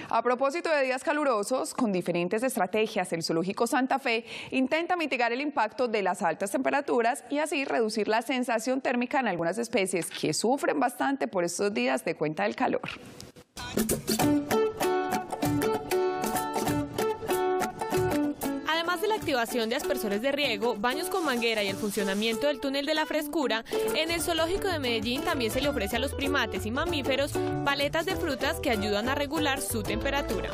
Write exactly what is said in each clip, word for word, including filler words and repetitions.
A propósito de días calurosos, con diferentes estrategias, el Zoológico Santa Fe intenta mitigar el impacto de las altas temperaturas y así reducir la sensación térmica en algunas especies que sufren bastante por estos días de cuenta del calor. Además de la activación de aspersores de riego, baños con manguera y el funcionamiento del túnel de la frescura, en el Zoológico de Medellín también se le ofrece a los primates y mamíferos paletas de frutas que ayudan a regular su temperatura.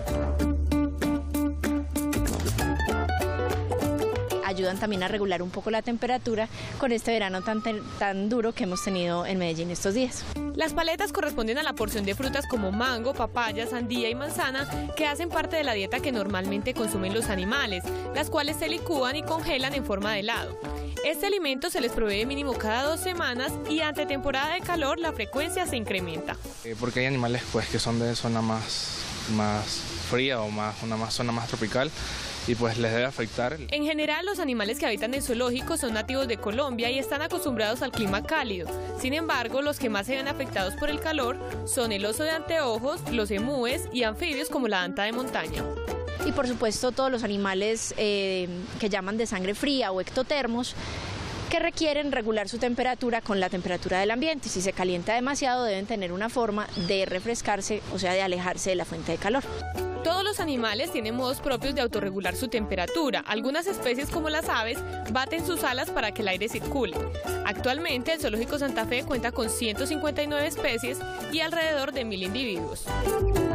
Ayudan también a regular un poco la temperatura con este verano tan, tan duro que hemos tenido en Medellín estos días. Las paletas corresponden a la porción de frutas como mango, papaya, sandía y manzana que hacen parte de la dieta que normalmente consumen los animales, las cuales se licúan y congelan en forma de helado. Este alimento se les provee mínimo cada dos semanas y ante temporada de calor la frecuencia se incrementa. Eh, porque hay animales pues, que son de zona más, más fría o más, una más, zona más tropical, y pues les debe afectar. En general, los animales que habitan en zoológicos son nativos de Colombia y están acostumbrados al clima cálido. Sin embargo, los que más se ven afectados por el calor son el oso de anteojos, los emúes y anfibios como la anta de montaña. Y por supuesto todos los animales eh, que llaman de sangre fría o ectotermos, que requieren regular su temperatura con la temperatura del ambiente. Si se calienta demasiado deben tener una forma de refrescarse, o sea de alejarse de la fuente de calor. Todos los animales tienen modos propios de autorregular su temperatura. Algunas especies como las aves baten sus alas para que el aire circule. Actualmente el Zoológico Santa Fe cuenta con ciento cincuenta y nueve especies y alrededor de mil individuos.